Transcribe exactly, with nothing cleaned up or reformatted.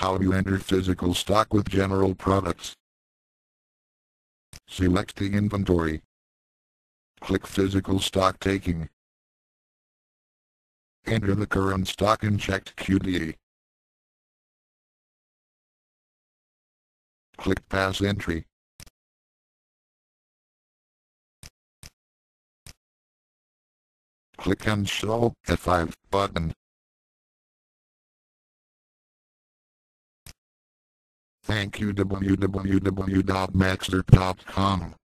How you enter physical stock with general products. Select the inventory. Click physical stock taking. Enter the current stock in checked Q D E. Click pass entry. Click on Show F five button. Thank you w w w dot max erp dot com